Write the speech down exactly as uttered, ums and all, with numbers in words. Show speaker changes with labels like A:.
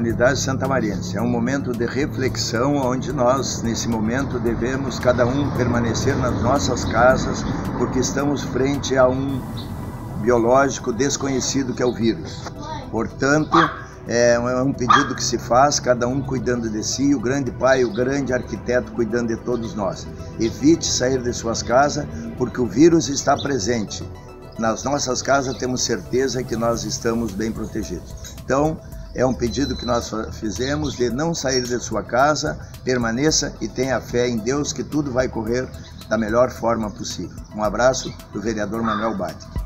A: comunidade santamariense. É um momento de reflexão onde nós, nesse momento, devemos cada um permanecer nas nossas casas, porque estamos frente a um biológico desconhecido que é o vírus. Portanto, é um pedido que se faz, cada um cuidando de si, o grande pai, o grande arquiteto cuidando de todos nós. Evite sair de suas casas, porque o vírus está presente. Nas nossas casas temos certeza que nós estamos bem protegidos. Então, é um pedido que nós fizemos de não sair de sua casa, permaneça e tenha fé em Deus que tudo vai correr da melhor forma possível. Um abraço do vereador Manuel Bade.